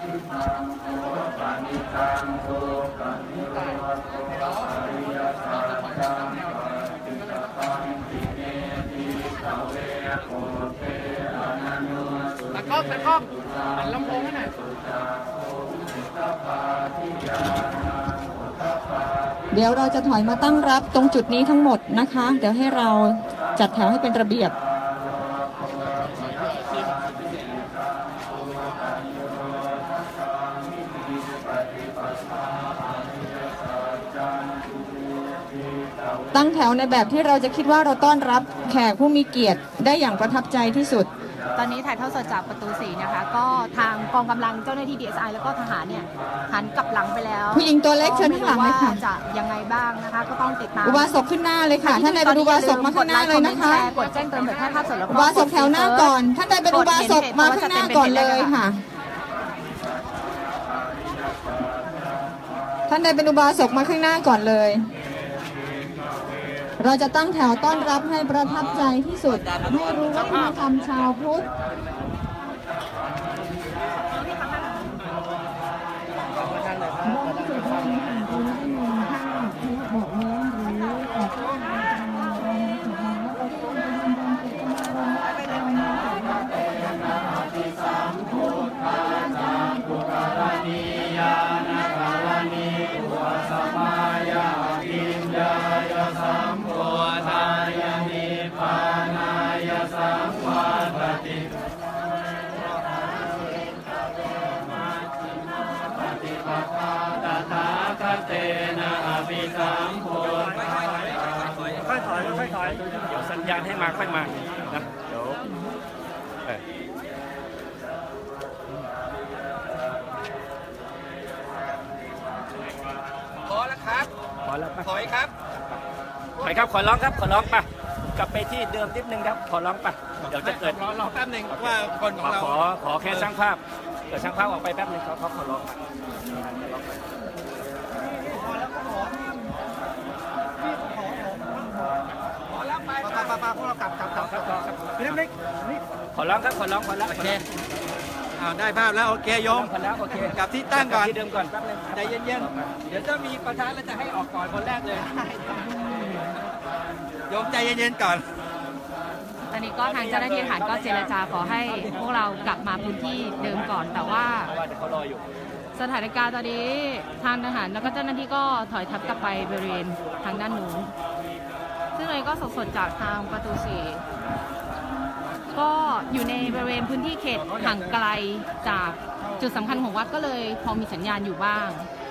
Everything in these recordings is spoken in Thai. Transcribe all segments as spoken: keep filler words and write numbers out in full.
ตะก๊อกตะก๊อกหันลำโพงให้หน่อยเดี๋ยวเราจะถอยมาตั้งรับตรงจุดนี้ทั้งหมดนะคะเดี๋ยวให้เราจัดแถวให้เป็นระเบียบตั้งแถวในแบบที่เราจะคิดว่าเราต้อนรับแขกผู้มีเกียรติได้อย่างประทับใจที่สุดตอนนี้ถ่ายทอดสดจากประตูสี่นะคะก็ทางกองกำลังเจ้าหน้าที่ ดี เอส ไอ แล้วก็ทหารเนี่ยหันกลับหลังไปแล้วผู้หญิงตัวเล็กเชิญข้างหลังเลยค่ะจะยังไงบ้างนะคะก็ต้องติดตามอุบาสกขึ้นหน้าเลยค่ะท่านใดเป็นอุบาสกมาข้างหน้าเลยนะคะกดแจ้งเตือนเผยแพร่ภาพสดแล้วก็อุบาสกแถวหน้าก่อนท่านใดเป็นอุบาสกมาข้างหน้าก่อนเลยค่ะท่านใดเป็นอุบาสกมาข้างหน้าก่อนเลยเราจะตั้งแถวต้อนรับให้ประทับใจที่สุดให้รู้วัฒนธรรมชาวพุทธค่อยถอยค่อยถอยเดี๋ยวสัญญาณให้มาค่อยมานะเดี๋ยวพอแล้วครับพอแล้วถอยครับถอยครับขอร้องครับขอร้องป่ะกลับไปที่เดิมนิดนึงครับขอร้องป่ะเดี๋ยวจะเกิดรอรอแป๊บนึงว่าคนของเราขอขอแค่ช่างภาพเดี๋ยวช่างภาพออกไปแป๊บนึงเขาเขาขอร้องป้าป้าป้าพวกเรากลับกลับกลับกลับกลับพี่น้ำเล็กขอร้องครับขอร้องขอร้องโอเคเอาได้ภาพแล้วโอเคโยมโอเคกลับที่ตั้งก่อนที่เดิมก่อนแป๊บนึงใจเย็นๆเดี๋ยวจะมีประธานแล้วจะให้ออกก่อนคนแรกเลยโยมใจเย็นๆก่อนตอนนี้ก็ทางเจ้าหน้าที่ทหารก็เจรจาขอให้พวกเรากลับมาพื้นที่เดิมก่อนแต่ว่าสถานการณ์ตอนนี้ทางทหารแล้วก็เจ้าหน้าที่ก็ถอยทัพกลับไปบริเวณทางด้านนู้นซึ่งเลยก็สดๆจากทางประตูสี่ก็อยู่ในบริเวณพื้นที่เขตห่างไกลจากจุดสำคัญของวัดก็เลยพอมีสัญญาณอยู่บ้าง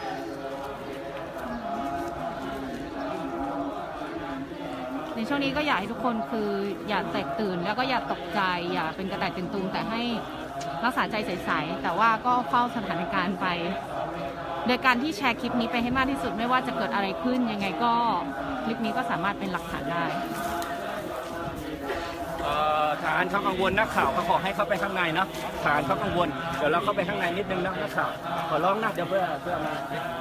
ในช่วงนี้ก็อยากให้ทุกคนคืออย่าแตกตื่นแล้วก็อย่าตกใจอย่าเป็นกระต่ายตื่นตูมแต่ให้รักษาใจใสๆแต่ว่าก็เฝ้าสถานการณ์ไปโดยการที่แชร์คลิปนี้ไปให้มากที่สุดไม่ว่าจะเกิดอะไรขึ้นยังไงก็คลิปนี้ก็สามารถเป็นหลักฐานได้ฐานเขากังวลนักข่าวเขาขอให้เข้าไปข้างในเนาะฐานเขากังวลเดี๋ยวเราเข้าไปข้างในนิดนึงนะนักข่าวขอร้องนะเดี๋ยวเพื่อเพื่อมา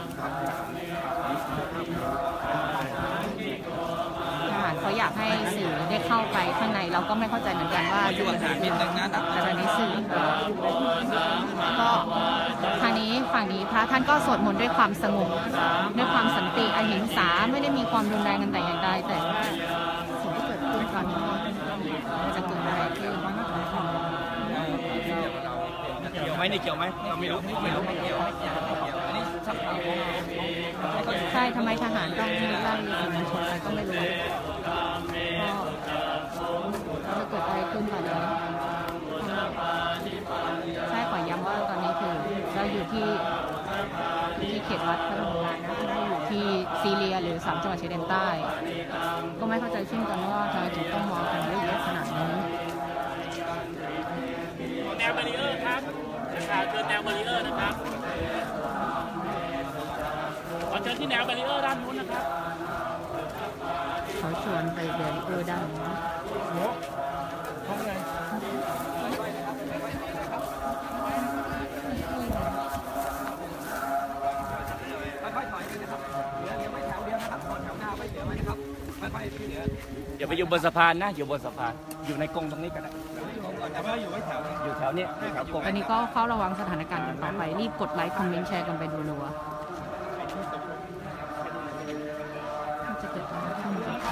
เขาอยากให้สื่อได้เข้าไปข้างในเราก็ไม่เข้าใจเหมือนกันว่าจะเป็นแบบนี้แต่ตอนนี้สื่อก็ทางนี้ฝั่งนี้พระท่านก็สวดมนต์ด้วยความสงบด้วยความสันติอหิงสาไม่ได้มีความรุนแรงกันแต่อย่างใดแต่สิ่งที่เกิดขึ้นตอนนี้จะเกิดอะไรขึ้นเกี่ยวไหมนี่เกี่ยวไหมเราไม่รู้ไม่รู้ไม่เกี่ยวอันนี้ชักใช่ทำไมทหารต้องไล่สื่อมวลชนอะไรก็ไม่รู้ก็จะเกิดอะไรขึ้นตอนนี้ใช่ขอย้ำว่าตอนนี้คือเราอยู่ที่ที่เขตวัดพระบรมราชนะไม่ได้อยู่ที่ซีเรียหรือสามจังหวัดชายแดนใต้ก็ไม่เข้าใจเช่นกันว่าทำไมถึงต้องมองกันได้เยอะขนาดนี้แนวบาริเออร์ครับเชิญแนวบาริเออร์นะครับขอเชิญที่แนวบาริเออร์ด้านนู้นนะครับเขาชวนไปบาริเออร์ด้านนู้นห้องไหนค่อยๆถอยนะครับเหลือเหลือไม่แถวเดียวนะครับตอนแถวหน้าไม่เหลือไว้นะครับค่อยๆที่เหลืออย่าไปอยู่บนสะพานนะอยู่บนสะพานอยู่ในกรงตรงนี้ก็ได้แต่ว่าอยู่ไว้แถวอยู่แถวนี้แถวกบอันนี้ก็เฝ้าระวังสถานการณ์กันต่อไปรีบกดไลค์คอมเมนต์แชร์กันไปดูรัวจะเกิดอะไรขึ้น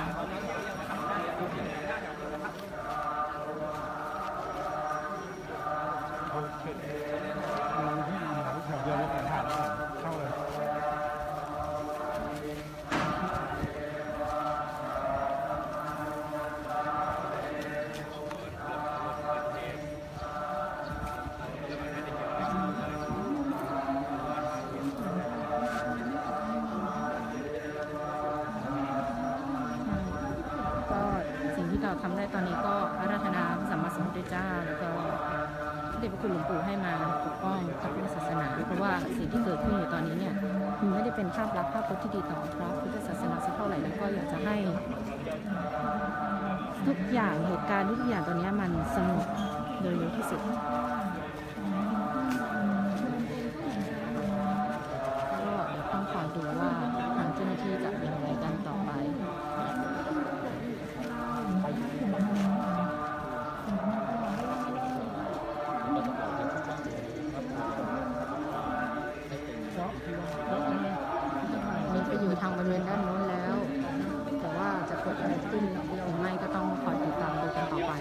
เราทำได้ตอนนี้ก็อาราธนาพระสัมมาสัมพุทธเจ้าแล้วก็พระเดชพระคุณหลวงปู่ให้มาปกป้องพระพุทธศาสนาเพราะว่าสิ่งที่เกิดขึ้นอยู่ตอนนี้เนี่ยมันไม่ได้เป็นภาพลักษณ์ภาพพจน์ที่ดีต่อพระพุทธศาสนาสักเท่าไหร่แล้วก็อยากจะให้ทุกอย่างเหตุการณ์ทุกอย่างตอนนี้มันสงบโดยเร็วที่สุดก็เดี๋ยวต้องคอยดูว่าทางเจ้าหน้าที่จะเป็นยังไงกันต่อไปนี่ไปอยู่ทางบริเวณด้านโน้นแล้วแต่ว่าจะเกิดอะไรขึ้นหรือไม่ก็ต้องคอยติดตามดูกันต่อไป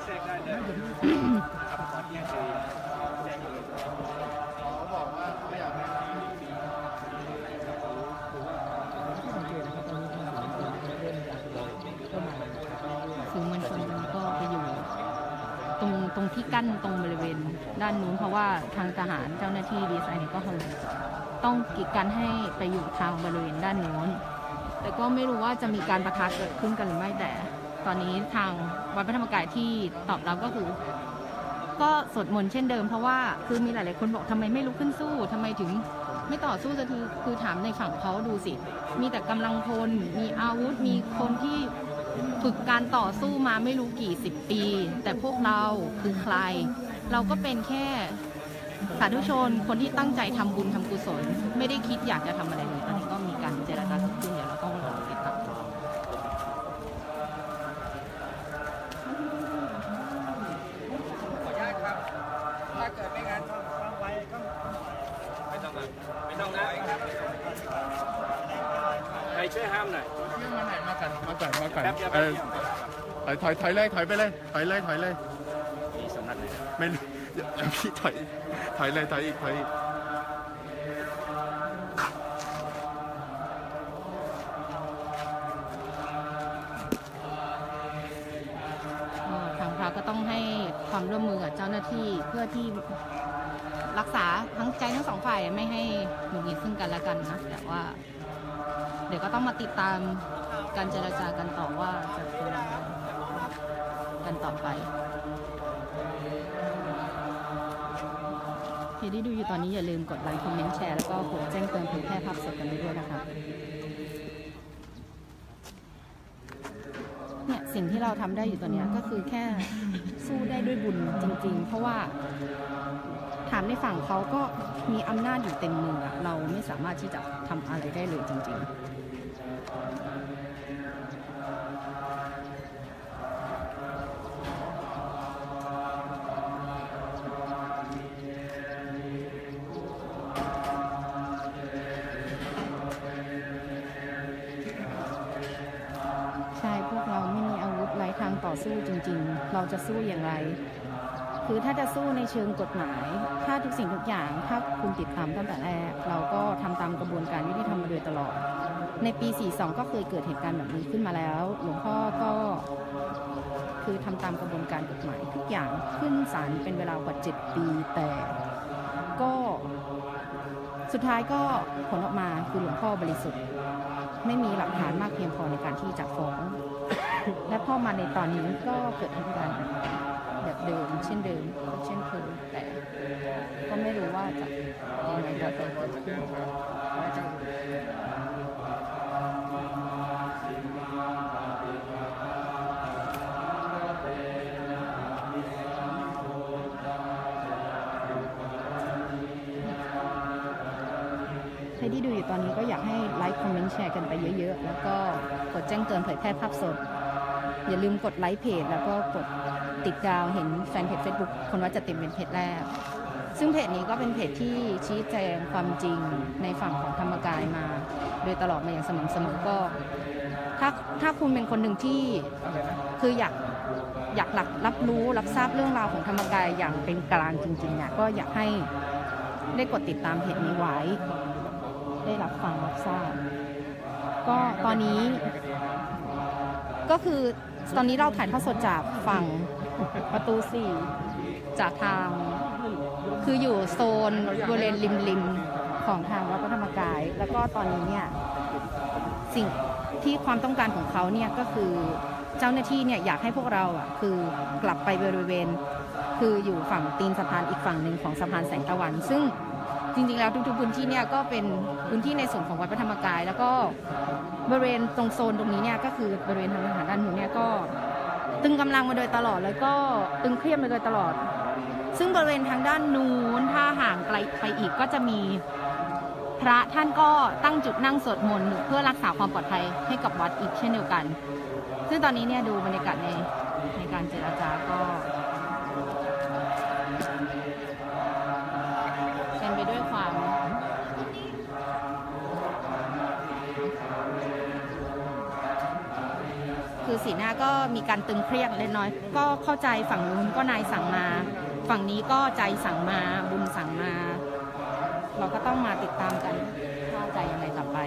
สื่อมวลชนก็ไปอยู่ตรงตรงที่กั้นตรงบริเวณด้านนู้นเพราะว่าทางทหารเจ้าหน้าที่ดีไซน์ก็ต้องกีดกันให้ไปอยู่ทางบริเวณด้านโน้นแต่ก็ไม่รู้ว่าจะมีการประทะเกิดขึ้นกันหรือไม่แต่ตอนนี้ทางวัดพระธรรมกายที่ตอบรับก็คือก็สวดมนต์เช่นเดิมเพราะว่าคือมีหลายๆคนบอกทำไมไม่ลุกขึ้นสู้ทำไมถึงไม่ต่อสู้สักทีคือถามในฝั่งเขาดูสิมีแต่กำลังพลมีอาวุธมีคนที่ฝึกการต่อสู้มาไม่รู้กี่สิบปีแต่พวกเราคือใครเราก็เป็นแค่สาธุชนคนที่ตั้งใจทำบุญทำกุศลไม่ได้คิดอยากจะทำอะไรเลยตอนนี้ก็มีการเจรจาเกิดขึ้นเดี๋ยวเราต้องรอติดตามขออนุญาตครับถ้าเกิดไม่งั้นต้องไว้ต้องไม่ต้องไม่ต้องนะใครช่วยห้ามหน่อยมาไหนมากันมากันมากันเออถอยถอยถอยเลยถอยไปเลยถอยเลยถอยเลยมีสำนักไหนไม่พี่ถอยถอยเลยถอยอีกถอยอีกทางพระก็ต้องให้ความร่วมมือกับเจ้าหน้าที่เพื่อที่รักษาทั้งใจทั้งสองฝ่ายไม่ให้หงุดหงิดซึ่งกันและกันนะแต่ว่าเดี๋ยวก็ต้องมาติดตามการเจรจากันต่อว่าจะเป็นกันต่อไปใครที่ดูอยู่ตอนนี้อย่าลืมกดไลค์คอมเมนต์แชร์แล้วก็กดแจ้งเตือนเผยแพร่ภาพสดกันด้วยนะคะเนี่ยสิ่งที่เราทำได้อยู่ตอนนี้ก็คือแค่สู้ได้ด้วยบุญจริงๆเพราะว่าถามในฝั่งเขาก็มีอำนาจอยู่เต็มมือเราไม่สามารถที่จะทำอะไรได้เลยจริงๆใช่พวกเราไม่มีอาวุธไร้ทางต่อสู้จริงๆเราจะสู้อย่างไรคือถ้าจะสู้ในเชิงกฎหมายถ้าทุกสิ่งทุกอย่างถ้าคุณติดตามตั้งแต่แรกเราก็ทำตามกระบวนการยุติธรรมมาโดยตลอดในปีสี่สิบสองก็เคยเกิดเหตุการณ์แบบนี้ขึ้นมาแล้วหลวงพ่อก็คือทำตามกระบวนการกฎหมายทุกอย่างขึ้นศาลเป็นเวลากว่าเจ็ดปีแต่ก็สุดท้ายก็ผลออกมาคือหลวงพ่อบริสุทธิ์ไม่มีหลักฐานมากเพียงพอในการที่จะฟ้องและพอมาในตอนนี้ก็เกิดเหตุการณ์แบบเดิมเช่นเดิมเช่นเคยแต่ก็ไม่รู้ว่าจะยังไงต่อไปเกิดขึ้นใครที่ดูอยู่ตอนนี้ก็อยากให้ไลค์คอมเมนต์แชร์กันไปเยอะๆแล้วก็กดแจ้งเตือนเผยแพร่ภาพสดอย่าลืมกดไลค์เพจแล้วก็กดติดดาวเห็นแฟนเพจ Facebook คนวัดจะเต็มเป็นเพจแรกซึ่งเพจนี้ก็เป็นเพจที่ชี้แจงความจริงในฝั่งของธรรมกายมาโดยตลอดมาอย่างสม่ำเสมอก็ถ้าถ้าคุณเป็นคนหนึ่งที่คืออยากอยากหลักรับรู้รับทราบเรื่องราวของธรรมกายอย่างเป็นกลางจริงๆเนี่ยก็อยากให้ได้กดติดตามเพจนี้ไว้ได้รับฟังรับทราบก็ตอนนี้ก็คือตอนนี้เราถ่ายทอดสดจากฝั่งประตูสี่จากทางคืออยู่โซนบริเวณริมริมของทางวัดพระธรรมกายแล้วก็ตอนนี้เนี่ยสิ่งที่ความต้องการของเขาเนี่ยก็คือเจ้าหน้าที่เนี่ยอยากให้พวกเราอ่ะคือกลับไปบริเวณคืออยู่ฝั่งตีนสะพานอีกฝั่งหนึ่งของสะพานแสงตะวันซึ่งจริงๆแล้วทุกๆพื้นที่เนี่ยก็เป็นพื้นที่ในส่วนของวัดพระธรรมกายแล้วก็บริเวณตรงโซนตรงนี้เนี่ยก็คือบริเวณทางทหารด้านนู้นเนี่ยก็ตึงกำลังมาโดยตลอดแล้วก็ตึงเครียดมาโดยตลอดซึ่งบริเวณทางด้านนู้นถ้าห่างไกลไปอีกก็จะมีพระท่านก็ตั้งจุดนั่งสวดมนต์เพื่อรักษาความปลอดภัยให้กับวัดอีกเช่นเดียวกันซึ่งตอนนี้เนี่ยดูบรรยากาศในในการเจรจาก็เป็นไปด้วยความคือสีหน้าก็มีการตึงเครียดเล็กน้อยก็เข้าใจฝั่งนู้นก็นายสั่งมาฝั่งนี้ก็ใจสั่งมาบุญสั่งมาเราก็ต้องมาติดตามกันว่าใจยังไงต่อไป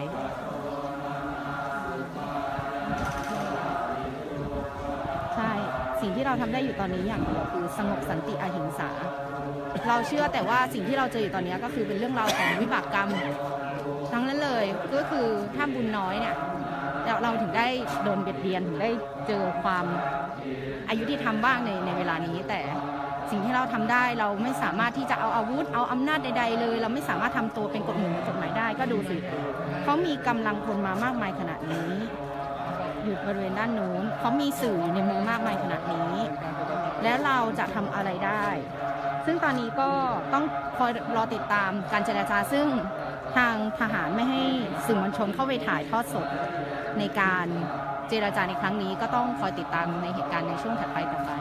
ใช่สิ่งที่เราทำได้อยู่ตอนนี้อย่างเดียวคือสงบสันติอหิงสาเราเชื่อแต่ว่าสิ่งที่เราเจออยู่ตอนนี้ก็คือเป็นเรื่องราวของวิบากกรรมทั้งนั้นเลยก็คือถ้าบุญน้อยเนี่ยเราถึงได้โดนเบียดเบียนถึงได้เจอความอายุที่ทำบ้างในในเวลานี้แต่สิ่งที่เราทำได้เราไม่สามารถที่จะเอาอาวุธเอาอำนาจใดๆเลยเราไม่สามารถทำตัวเป็นกฎหมู่กฎหมายได้ก็ดูสิเขามีกำลังพลมามากมายขนาดนี้อยู่บริเวณด้านนู้นเขามีสื่อในเมืองมากมายขนาดนี้แล้วเราจะทำอะไรได้ซึ่งตอนนี้ก็ต้องคอยรอติดตามการเจรจาซึ่งทางทหารไม่ให้สื่อมวลชนเข้าไปถ่ายทอดสดในการเจรจาในครั้งนี้ก็ต้องคอยติดตามในเหตุการณ์ในช่วงถัดไปต่อไป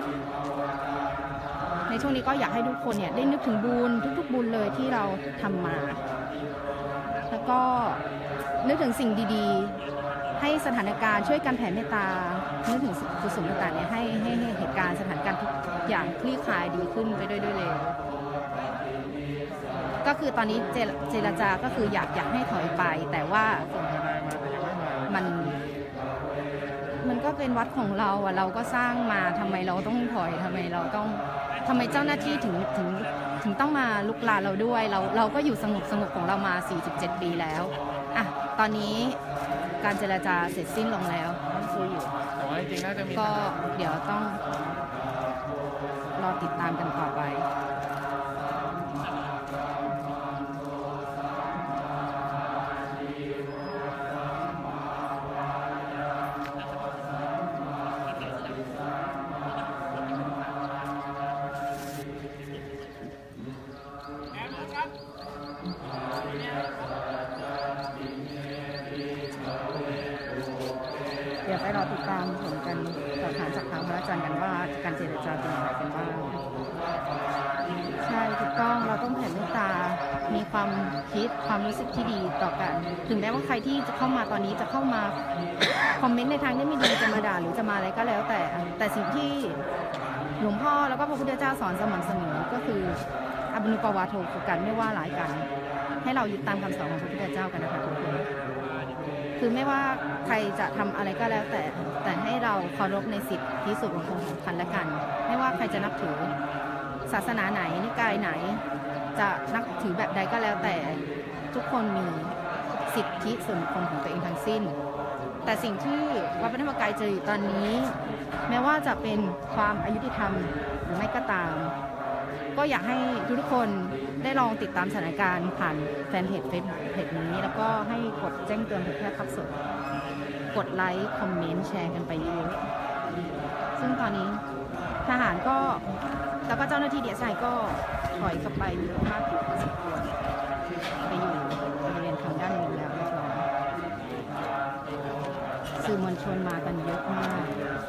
ในช่วงนี้ก็อยากให้ทุกคนเนี่ยได้นึกถึงบุญทุกๆบุญเลยที่เราทำมาแล้วก็นึกถึงสิ่งดีๆให้สถานการณ์ช่วยกันแผ่เมตตานึกถึงกุศลต่างๆเนี่ยให้ให้เหตุการณ์สถานการณ์ทุกอย่างคลี่คลายดีขึ้นไปด้วยด้วยเลยก็คือตอนนี้เจรจาก็คืออยากอยากให้ถอยไปแต่ว่ามันมันก็เป็นวัดของเราอ่ะเราก็สร้างมาทำไมเราต้องถอยทำไมเราต้องทำไมเจ้าหน้าที่ถึงถึงถึงต้องมาลุกลานเราด้วยเราเราก็อยู่สงบสงบของเรามาสี่สิบเจ็ดปีแล้วอ่ะตอนนี้การเจรจาเสร็จสิ้นลงแล้วคุยอยู่ก็เดี๋ยวต้องรอติดตามกันต่อไปเดี๋ยวไปรอติดตามผลกันสอบถามจากทางพระอาจารย์กันว่าการเจรจาเป็นอย่างไรกันบ้างใช่ถูกต้องเราต้องแผ่เมตตามีความคิดความรู้สึกที่ดีต่อกันถึงแม้ว่าใครที่จะเข้ามาตอนนี้จะเข้ามาคอมเมนต์ในทางที่ไม่ดีจะมาด่าหรือจะมาอะไรก็แล้วแต่แต่สิ่งที่หลวงพ่อแล้วก็พระพุทธเจ้าสอนสม่ำเสมอก็คืออบุญปวาโทคือการไม่ว่าร้ายกันให้เรายึดตามคำสอนของพระพุทธเจ้ากันนะคะทุกคนคือไม่ว่าใครจะทำอะไรก็แล้วแต่แต่ให้เราเคารพในสิทธิส่วนบุคคลของกันและกันไม่ว่าใครจะนับถือศาสนาไหนนิกายไหนจะนับถือแบบใดก็แล้วแต่ทุกคนมีสิทธิส่วนบุคคลของตัวเองทั้งสิ้นแต่สิ่งที่วัดพระธรรมกายเจออยู่ตอนนี้แม้ว่าจะเป็นความอายุติธรรมหรือไม่ก็ตามก็อยากให้ทุกคนได้ลองติดตามสถานการณ์ผ่านแฟนเพจเฟซบุ๊กเพจนี้แล้วก็ให้กดแจ้งเตือนเผยแพร่ข่าวสดกดไลค์คอมเมนต์แชร์กันไปเยอะซึ่งตอนนี้ทหารก็แล้วก็เจ้าหน้าที่เดียไซก็ถอยกลับไปอยู่มากอยู่พอสมควรไปอยู่บริเวณทางด้านนี้แล้วเรียบร้อยสื่อมวลชนมากันเยอะมาก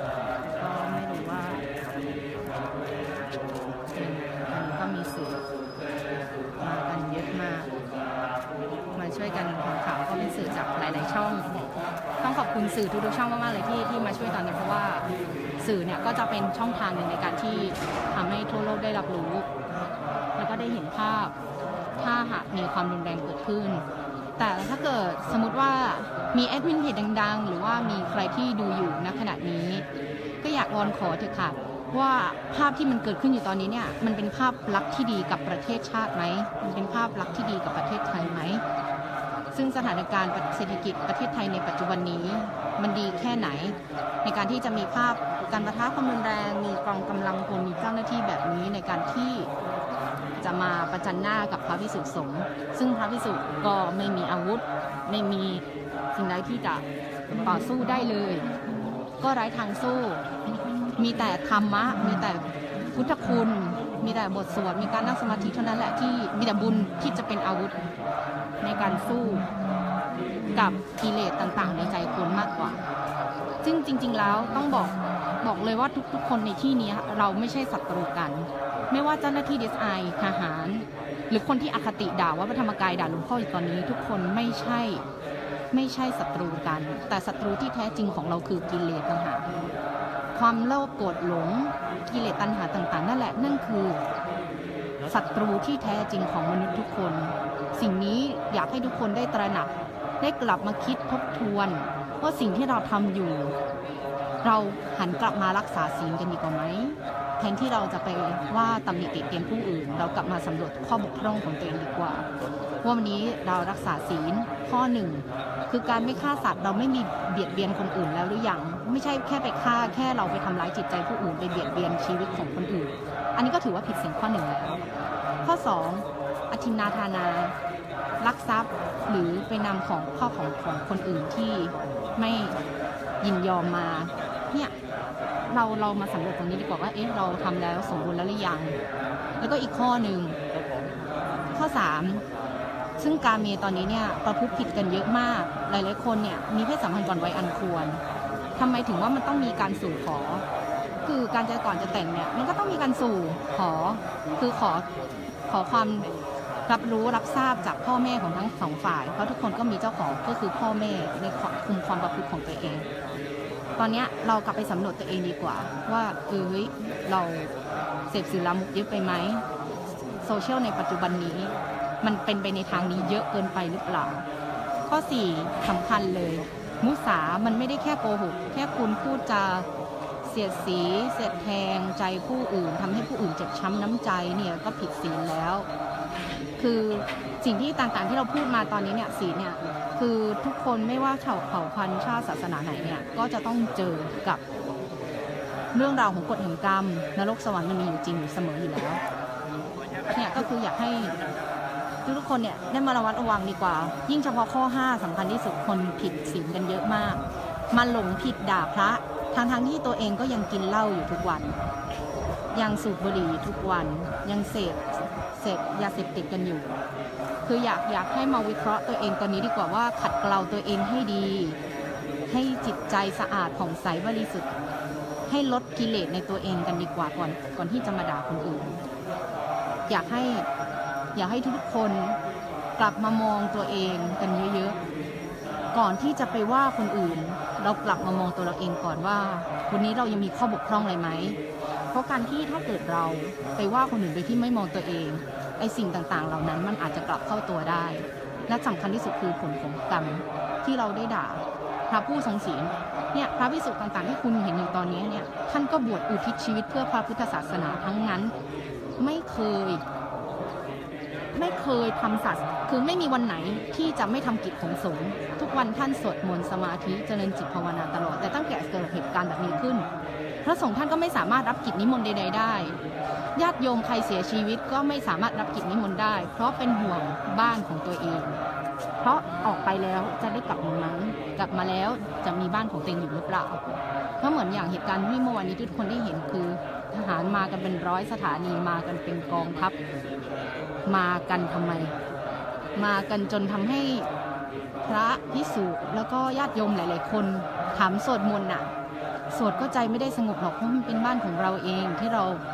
วยกันทำข่าวก็เป็นสื่อจากหลายๆช่องต้องขอบคุณสื่อทุกๆช่องมากๆเลยที่ที่มาช่วยตอนนี้เพราะว่าสื่อเนี่ยก็จะเป็นช่องทางหนึ่งในการที่ทำให้ทั่วโลกได้รับรู้แล้วก็ได้เห็นภาพถ้าหากมีความรุนแรงเกิดขึ้นแต่ถ้าเกิดสมมติว่ามีแอดมินเพจดังๆหรือว่ามีใครที่ดูอยู่ณขณะนี้ก็อยากวอนขอเถอะค่ะว่าภาพที่มันเกิดขึ้นอยู่ตอนนี้เนี่ยมันเป็นภาพลักษณ์ที่ดีกับประเทศชาติไหมมันเป็นภาพลักษณ์ที่ดีกับประเทศไทยไหมซึ่งสถานการณ์เศรษฐกิจประเทศไทยในปัจจุบันนี้มันดีแค่ไหนในการที่จะมีภาพการปะทะความรุนแรงมีกองกำลังพลมีเจ้าหน้าที่แบบนี้ในการที่จะมาประจันหน้ากับพระภิกษุสงฆ์ซึ่งพระภิกษุก็ไม่มีอาวุธไม่มีสิ่งใดที่จะต่อสู้ได้เลยก็ไร้ทางสู้มีแต่ธรรมะมีแต่พุทธคุณมีแต่บทสวดมีการนั่งสมาธิเท่านั้นแหละที่มีแต่บุญที่จะเป็นอาวุธในการสู้กับกิเลสต่างๆในใจคนมากกว่าซึ่งจริงๆแล้วต้องบอกบอกเลยว่าทุกๆคนในที่นี้เราไม่ใช่ศัตรูกันไม่ว่าเจ้าหน้าที่ ดี เอส ไอ ทหารหรือคนที่อคติด่าว่าพระธรรมกายด่าหลวงพ่ออยู่ตอนนี้ทุกคนไม่ใช่ไม่ใช่ศัตรูกันแต่ศัตรูที่แท้จริงของเราคือกิเลสต่างหากความโลภโกรธหลงกิเลสตัณหาต่างๆนั่นแหละนั่นคือศัตรูที่แท้จริงของมนุษย์ทุกคนสิ่งนี้อยากให้ทุกคนได้ตระหนักได้กลับมาคิดทบทวนว่าสิ่งที่เราทำอยู่เราหันกลับมารักษาศีลกันดีกว่าไหมแทนที่เราจะไปว่าตำหนิติเตียนผู้อื่นเรากลับมาสำรวจข้อบกพร่องของตัวเองดีกว่าวันนี้เรารักษาศีลข้อหนึ่งคือการไม่ฆ่าสัตว์เราไม่มีเบียดเบียนคนอื่นแล้วหรือยังไม่ใช่แค่ไปฆ่าแค่เราไปทำร้ายจิตใจผู้อื่นไปเบียดเบียนชีวิตของคนอื่นอันนี้ก็ถือว่าผิดศีลข้อหนึ่งแล้วข้อสองอทินนาทานาลักทรัพย์หรือไปนำของข้าวของของคนอื่นที่ไม่ยินยอมมาเนี่ยเราเรามาสำรวจตรงนี้ดีกว่าว่าเอ๊ะเราทำแล้วสมบูรณ์แล้วหรือยังแล้วก็อีกข้อหนึ่งข้อสามซึ่งการเมตอนนี้เนี่ยประพฤติผิดกันเยอะมากหลายๆคนเนี่ยมีเพศสัมพันธ์ก่อนวัยอันควรทำไมถึงว่ามันต้องมีการสู่ขอคือการจะก่อนจะแต่งเนี่ยมันก็ต้องมีการสู่ขอคือขอขอความรับรู้รับทราบจากพ่อแม่ของทั้งสองฝ่ายเพราะทุกคนก็มีเจ้าของก็คือพ่อแม่ในคุมความประพฤติของตัวเองตอนนี้เรากลับไปสำรวจตัวเองดีกว่าว่าเออเราเสพสื่อลามกเยอะไปไหมโซเชียลในปัจจุบันนี้มันเป็นไปในทางนี้เยอะเกินไปหรือเปล่าข้อสี่สำคัญเลยมุสามันไม่ได้แค่โกหกแค่คุณพูดจาเสียดสีเสียดแทงใจผู้อื่นทำให้ผู้อื่นเจ็บช้ำน้ำใจเนี่ยก็ผิดศีลแล้วคือสิ่งที่ต่างๆที่เราพูดมาตอนนี้เนี่ยศีลเนี่ยคือทุกคนไม่ว่าเผ่าเผ่าพันธุ์ชาติศาสนาไหนเนี่ยก็จะต้องเจอกับเรื่องราวของกฎแห่งกรรมนรกสวรรค์มันมีอยู่จริงอยู่เสมออยู่แล้วเนี่ยก็คืออยากให้ทุกคนเนี่ยได้มาระวัดระวังดีกว่ายิ่งเฉพาะข้อห้าสำคัญที่สุดคนผิดศีลกันเยอะมากมาหลงผิดด่าพระทั้งๆที่ตัวเองก็ยังกินเหล้าอยู่ทุกวันยังสูบบุหรี่ทุกวันยังเสพเสพยาเสพติดกันอยู่คืออยากอยากให้มาวิเคราะห์ตัวเองตอนนี้ดีกว่าว่าขัดเกลาตัวเองให้ดีให้จิตใจสะอาดผ่องใสบริสุทธิ์ให้ลดกิเลสในตัวเองกันดีกว่าก่อนก่อนที่จะมาด่าคนอื่นอยากให้อยากให้ทุกคนกลับมามองตัวเองกันเยอะๆก่อนที่จะไปว่าคนอื่นเรากลับมามองตัวเราเองก่อนว่าวันนี้เรายังมีข้อบกพร่องอะไรไหมเพราะการที่ถ้าเกิดเราไปว่าคนอื่นโดยที่ไม่มองตัวเองไอ้สิ่งต่างๆเหล่านั้นมันอาจจะกลับเข้าตัวได้และสำคัญที่สุดคือผลของกรรมที่เราได้ด่าพระผู้ทรงศีลเนี่ยพระภิกษุต่างๆที่คุณเห็นอยู่ตอนนี้เนี่ยท่านก็บวชอุทิศชีวิตเพื่อพระพุทธศาสนาทั้งนั้นไม่เคยไม่เคยทำสัตว์คือไม่มีวันไหนที่จะไม่ทำกิจของสงฆ์ทุกวันท่านสวดมนต์สมาธิเจริญจิตภาวนาตลอดแต่ตั้งแต่เกิดเหตุการณ์แบบนี้ขึ้นพระสงฆ์ท่านก็ไม่สามารถรับกิจนิมนต์ใดๆได้ญาติโยมใครเสียชีวิตก็ไม่สามารถรับกิจนิมนต์ได้เพราะเป็นห่วงบ้านของตัวเองเพราะออกไปแล้วจะได้กลับมาไหมกลับมาแล้วจะมีบ้านของตัวเองอยู่หรือเปล่าเพราะเหมือนอย่างเหตุการณ์ที่เมื่อวานนี้ทุกคนได้เห็นคือทหารมากันเป็นร้อยสถานีมากันเป็นกองทัพมากันทำไมมากันจนทำให้พระภิกษุแล้วก็ญาติโยมหลายๆคนถามสวดมนต์น่ะสวดก็ใจไม่ได้สงบหรอกเพราะมันเป็นบ้านของเราเองที่เรา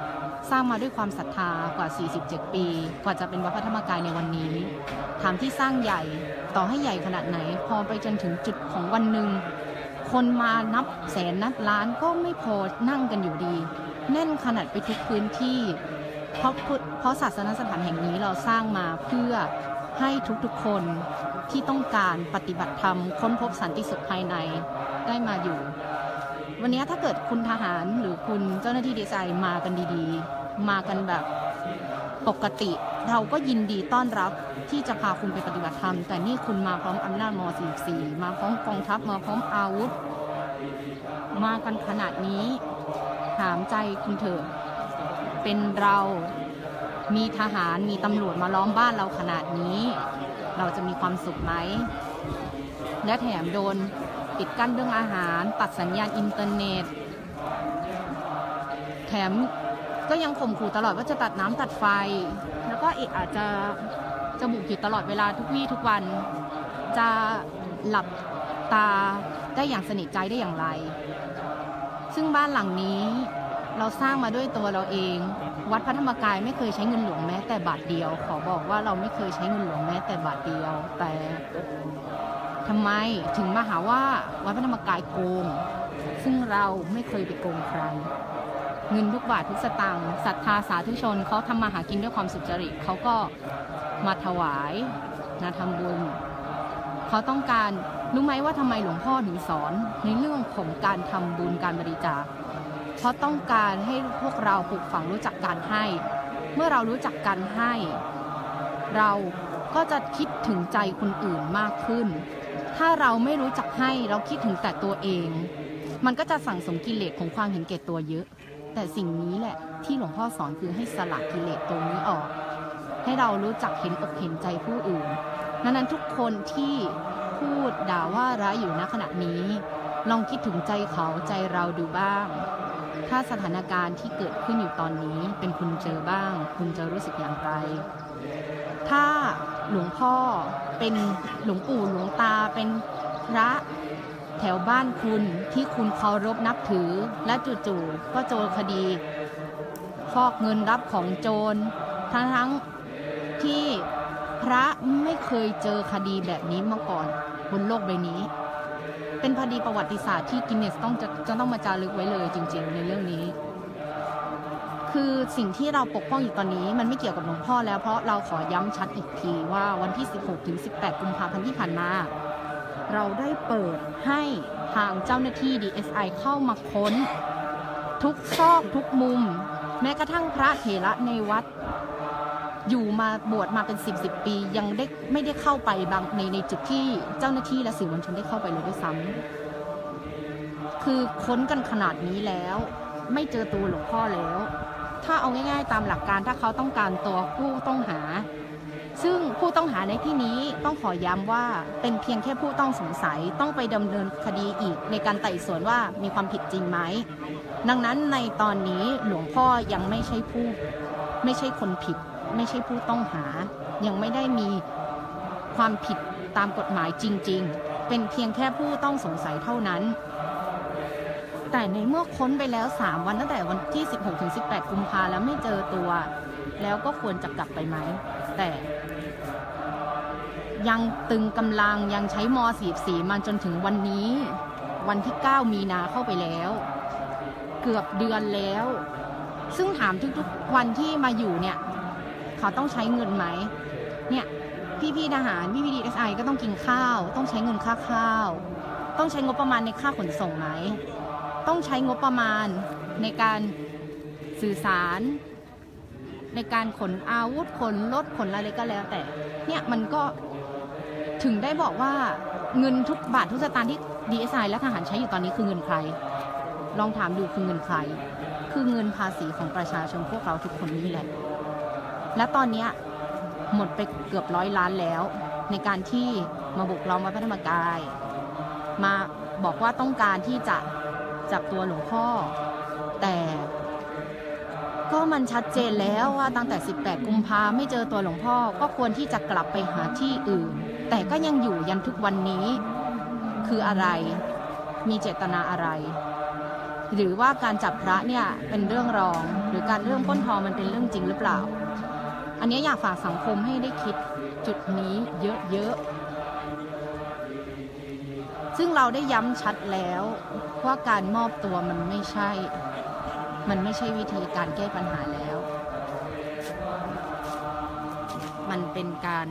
สร้างมาด้วยความศรัทธากว่าสี่สิบเจ็ดปีกว่าจะเป็นวัดพระธรรมกายในวันนี้ถามที่สร้างใหญ่ต่อให้ใหญ่ขนาดไหนพอไปจนถึงจุดของวันหนึ่งคนมานับแสนนับล้านก็ไม่พอนั่งกันอยู่ดีแน่นขนาดไปทุกพื้นที่เพราะเพราะศาสนสถานแห่งนี้เราสร้างมาเพื่อให้ทุกๆคนที่ต้องการปฏิบัติธรรมค้นพบสันติสุขภายในได้มาอยู่วันนี้ถ้าเกิดคุณทหารหรือคุณเจ้าหน้าที่ดีไซน์มากันดีๆมากันแบบปกติเราก็ยินดีต้อนรับที่จะพาคุณไปปฏิบัติธรรมแต่นี่คุณมาพร้อมอำนาจม.สี่สิบสี่มาพร้อมกองทัพมาพร้อมอาวุธมากันขนาดนี้ถามใจคุณเถอะเป็นเรามีทหารมีตำรวจมาล้อมบ้านเราขนาดนี้เราจะมีความสุขไหมและแถมโดนปิดกั้นเรื่องอาหารตัดสัญญาณอินเทอร์เน็ตแถมก็ยังข่มขู่ตลอดว่าจะตัดน้ำตัดไฟแล้วก็อาจจะจะบุกอยู่ตลอดเวลาทุกวี่ทุกวันจะหลับตาได้อย่างสนิทใจได้อย่างไรซึ่งบ้านหลังนี้เราสร้างมาด้วยตัวเราเองวัดพระธรรมกายไม่เคยใช้เงินหลวงแม้แต่บาทเดียวขอบอกว่าเราไม่เคยใช้เงินหลวงแม้แต่บาทเดียวแต่ทำไมถึงมาหาว่าวัดพระธรรมกายโกงซึ่งเราไม่เคยไปโกงใครเงินทุกบาททุกสตางค์ศรัทธาสาธุชนเขาทำมาหากินด้วยความสุจริตเขาก็มาถวายนะทำบุญเขาต้องการรู้ไหมว่าทำไมหลวงพ่อถึงสอนในเรื่องของการทำบุญการบริจาคเพราะต้องการให้พวกเราปลูกฝังรู้จักการให้เมื่อเรารู้จักการให้เราก็จะคิดถึงใจคนอื่นมากขึ้นถ้าเราไม่รู้จักให้เราคิดถึงแต่ตัวเองมันก็จะสั่งสมกิเลสของความเห็นแก่ตัวเยอะแต่สิ่งนี้แหละที่หลวงพ่อสอนคือให้สละกิเลสตรงนี้ออกให้เรารู้จักเห็นอกเห็นใจผู้อื่นดังนั้นทุกคนที่พูดด่าว่าร้ายอยู่ณขณะนี้ลองคิดถึงใจเขาใจเราดูบ้างถ้าสถานการณ์ที่เกิดขึ้นอยู่ตอนนี้เป็นคุณเจอบ้างคุณจะรู้สึกอย่างไรถ้าหลวงพ่อเป็นหลวงปู่หลวงตาเป็นพระแถวบ้านคุณที่คุณเคารพนับถือและจู่ๆก็โจรคดีฟอกเงินรับของโจรทั้งทั้งที่พระไม่เคยเจอคดีแบบนี้มาก่อนบนโลกใบนี้เป็นคดีประวัติศาสตร์ที่กินเนสต้องจะจะต้องมาจารึกไว้เลยจริงๆในเรื่องนี้คือสิ่งที่เราปกป้องอยู่ตอนนี้มันไม่เกี่ยวกับหลวงพ่อแล้วเพราะเราขอย้ำชัดอีกทีว่าวันที่สิบหกถึงสิบแปดกุมภาพันธ์ที่ผ่านมาเราได้เปิดให้ทางเจ้าหน้าที่ ดี เอส ไอ เข้ามาค้นทุกซอกทุกมุมแม้กระทั่งพระเถระในวัดอยู่มาบวชมาเป็นสิบสิบปียังได้ไม่ได้เข้าไปบางในในจุดที่เจ้าหน้าที่และสื่อมวลชนได้เข้าไปเลยด้วยซ้ำคือค้นกันขนาดนี้แล้วไม่เจอตัวหลวงพ่อแล้วถ้าเอาง่ายๆตามหลักการถ้าเขาต้องการตัวผู้ต้องหาซึ่งผู้ต้องหาในที่นี้ต้องขอย้ำว่าเป็นเพียงแค่ผู้ต้องสงสัยต้องไปดำเนินคดีอีกในการไต่สวนว่ามีความผิดจริงไหมดังนั้นในตอนนี้หลวงพ่อยังไม่ใช่ผู้ไม่ใช่คนผิดไม่ใช่ผู้ต้องหายังไม่ได้มีความผิดตามกฎหมายจริงๆเป็นเพียงแค่ผู้ต้องสงสัยเท่านั้นแต่ในเมื่อค้นไปแล้วสามวันตั้งแต่วันที่สิบหกถึงสิบแปดกุมภาพันธ์แล้วไม่เจอตัวแล้วก็ควรจะกลับไปไหมแต่ยังตึงกำลังยังใช้ม สี่สิบสี่มาจนถึงวันนี้วันที่เก้ามีนาเข้าไปแล้วเกือบเดือนแล้วซึ่งถามทุกๆวันที่มาอยู่เนี่ยเขาต้องใช้เงินไหมเนี่ยพี่ๆทหารพี่ๆ ดี เอส ไอ ก็ต้องกินข้าวต้องใช้เงินค่าข้าวต้องใช้งบประมาณในค่าขนส่งไหมต้องใช้งบประมาณในการสื่อสารในการขนอาวุธขนรถขนอะไรก็แล้วแต่เนี่ยมันก็ถึงได้บอกว่าเงินทุกบาททุกสตางค์ที่ ดี เอส ไอ และทหารใช้อยู่ตอนนี้คือเงินใครลองถามดูคือเงินใครคือเงินภาษีของประชาชนพวกเราทุกคนนี่แหละและตอนนี้หมดไปเกือบร้อยล้านแล้วในการที่มาบุกล้อมวัดพระธรรมกายมาบอกว่าต้องการที่จะจับตัวหลวงพ่อแต่ก็มันชัดเจนแล้วว่าตั้งแต่สิบแปดกุมภาพันธ์ไม่เจอตัวหลวงพ่อก็ควรที่จะกลับไปหาที่อื่นแต่ก็ยังอยู่ยันทุกวันนี้คืออะไรมีเจตนาอะไรหรือว่าการจับพระเนี่ยเป็นเรื่องรองหรือการเรื่องปล้นทองมันเป็นเรื่องจริงหรือเปล่าอันนี้อยากฝากสังคมให้ได้คิดจุดนี้เยอะๆซึ่งเราได้ย้ำชัดแล้วว่าการมอบตัวมันไม่ใช่มันไม่ใช่วิธีการแก้ปัญหาแล้วมันเป็นการ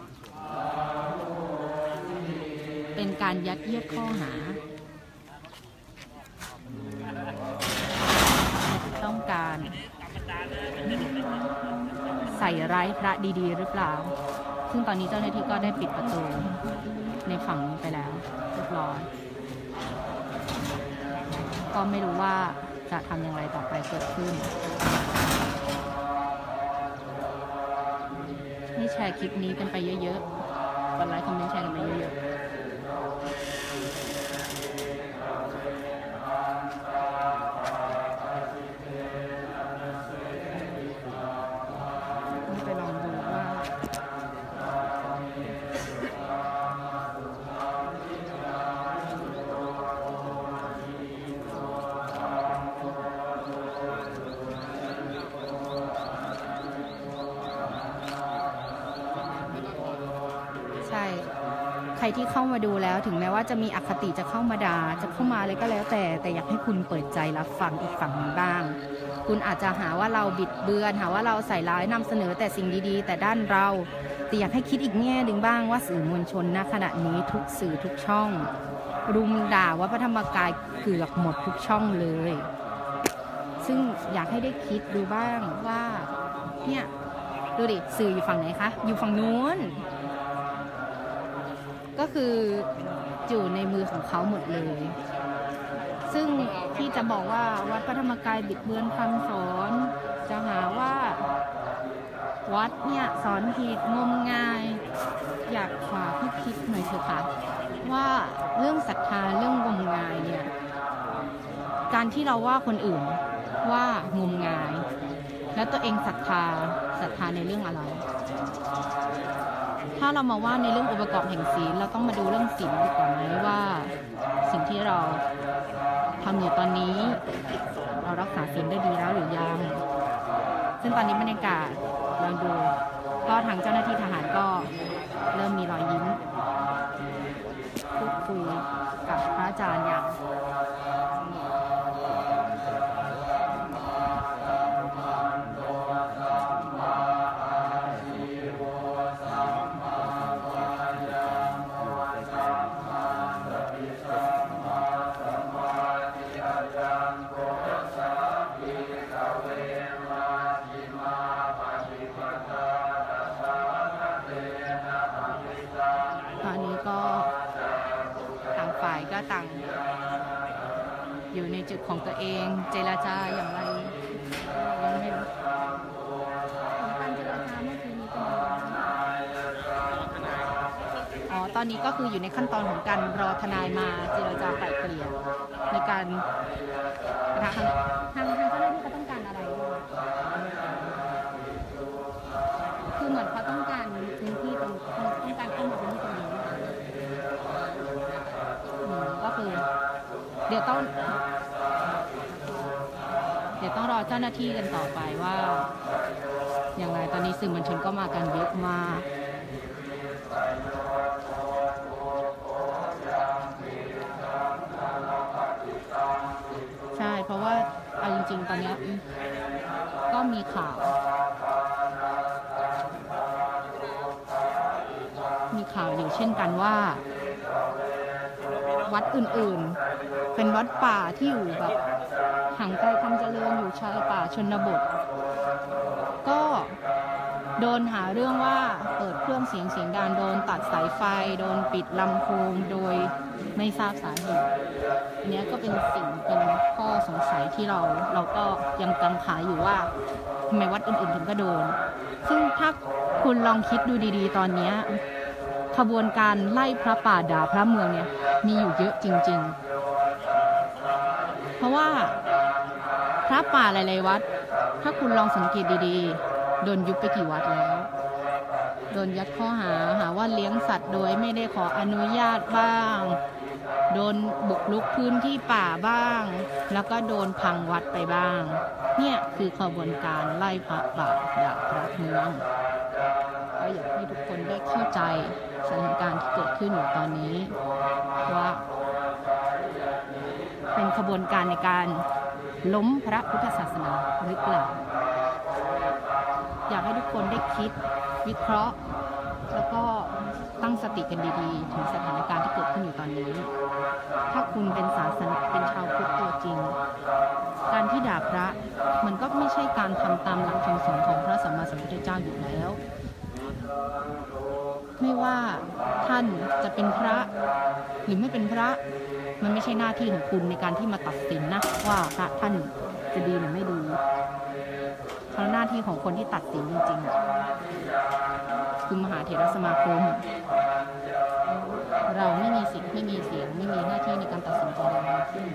เป็นการยัดเยียดข้อหาต้องการใส่ร้ายพระดีๆหรือเปล่าซึ่งตอนนี้เจ้าหน้าที่ก็ได้ปิดประตูในฝั่งนี้ไปแล้วเรียบร้อยก็ไม่รู้ว่าจะทำอย่างไรต่อไปเกิดขึ้นให้แชร์คลิปนี้กันไปเยอะๆกดไลค์คอมเมนต์แชร์กันไปเยอะๆไปลองดูว่าใช่ใครที่เข้ามาดูแล้วถึงแม้ว่าจะมีอคติจะเข้ามาด่าจะเข้ามาอะไรก็แล้วแต่แต่อยากให้คุณเปิดใจรับฟังอีกฝั่งหนึ่งบ้างคุณอาจจะหาว่าเราบิดเบือนหาว่าเราใส่ร้ายนำเสนอแต่สิ่งดีๆแต่ด้านเราแต่อยากให้คิดอีกแง่หนึ่งบ้างว่าสื่อมวลชนณขณะนี้ทุกสื่อทุกช่องรุมด่าว่าพระธรรมกายเกือบหมดทุกช่องเลยซึ่งอยากให้ได้คิดดูบ้างว่าเนี่ยดูดิสื่ออยู่ฝั่งไหนคะอยู่ฝั่งนู้นก็คืออยู่ในมือของเขาหมดเลยซึ่งที่จะบอกว่าวัดพระธรรมกายบิดเบือนคำสอนจะหาว่าวัดเนี่ยสอนผิดงมงายอยากฝากให้คิดหน่อยเถอะค่ะว่าเรื่องศรัทธาเรื่องงมงายเนี่ยการที่เราว่าคนอื่นว่างมงายแล้วตัวเองศรัทธาศรัทธาในเรื่องอะไรถ้าเรามาว่าในเรื่ององค์ประกอบแห่งศีลเราต้องมาดูเรื่องศีลดีกว่าไหมว่าสิ่งที่เราทำอยู่ตอนนี้เรารักษาศีลได้ดีแล้วหรือยังซึ่งตอนนี้บรรยากาศลองดูก็ทางเจ้าหน้าที่ทหารก็เริ่มมีรอยยิ้มพูดคุยกับพระอาจารย์อย่างตอนนี้ก็ต่างฝ่ายก็ต่างอยู่ในจุดของตัวเองเจรจาอย่างไรยังไม่รู้ของการเจรจาเมื่อกี้นี้เป็นอ๋อตอนนี้ก็คืออยู่ในขั้นตอนของการรอทนายมาเจรจาไกล่เกลี่ยในการทางทางทางเจ้าหน้าที่เขาต้องการอะไรด้วยคือเหมือนเขาต้องการพื้นที่ตรงต้องการเข้ามาพื้นที่ตรงนี้ก็คือเดี๋ยวต้องเดี๋ยวต้องรอเจ้าหน้าที่กันต่อไปว่าอย่างไรตอนนี้สื่อมวลชนก็มากันเยอะมากใช่เพราะว่าเอาจริงๆตอนนี้ก็มีข่าวมีข่าวอยู่เช่นกันว่าวัดอื่นๆเป็นวัดป่าที่อยู่แบบห่างไกลความเจริญอยู่ชายป่าชนบทก็โดนหาเรื่องว่าเปิดเครื่องเสียงเสียงดังโดนตัดสายไฟโดนปิดลำโพงโดยไม่ทราบสาเหตุอันนี้ก็เป็นสิ่งเป็นข้อสงสัยที่เราเราก็ยังกังขาอยู่ว่าทำไมวัดอื่นๆถึงก็โดนซึ่งถ้าคุณลองคิดดูดีๆตอนนี้ขบวนการไล่พระป่าด่าพระเมืองเนี่ยมีอยู่เยอะจริงๆเพราะว่าพระป่าหลายๆวัดถ้าคุณลองสังเกตดีๆโดนยุบไปกี่วัดแล้วโดนยัดข้อหาหาว่าเลี้ยงสัตว์โดยไม่ได้ขออนุญาตบ้างโดนบุกรุกพื้นที่ป่าบ้างแล้วก็โดนพังวัดไปบ้างเนี่ยคือขบวนการไล่พระป่าด่าพระเมืองก็อยากให้ทุกคนได้เข้าใจสถานการณ์ที่เกิดขึ้นอยู่ตอนนี้ว่าเป็นขบวนการในการล้มพระพุทธศาสนาหรือเปล่าอยากให้ทุกคนได้คิดวิเคราะห์แล้วก็ตั้งสติกันดีๆถึงสถานการณ์ที่เกิดขึ้นอยู่ตอนนี้ถ้าคุณเป็นศาสนาเป็นชาวพุทธตัวจริงการที่ด่าพระมันก็ไม่ใช่การทำตามหลักคำสอนของพระสัมมาสัมพุทธเจ้าอยู่แล้วไม่ว่าท่านจะเป็นพระหรือไม่เป็นพระมันไม่ใช่หน้าที่ของคุณในการที่มาตัดสินนะว่าพระท่านจะดีหรือไม่ดีเพราะหน้าที่ของคนที่ตัดสินจริงๆคือมหาเถรสมาคมเราไม่มีสิทธิ์ไม่มีเสียงไม่มีหน้าที่ในการตัดสินใจใดๆขึ้น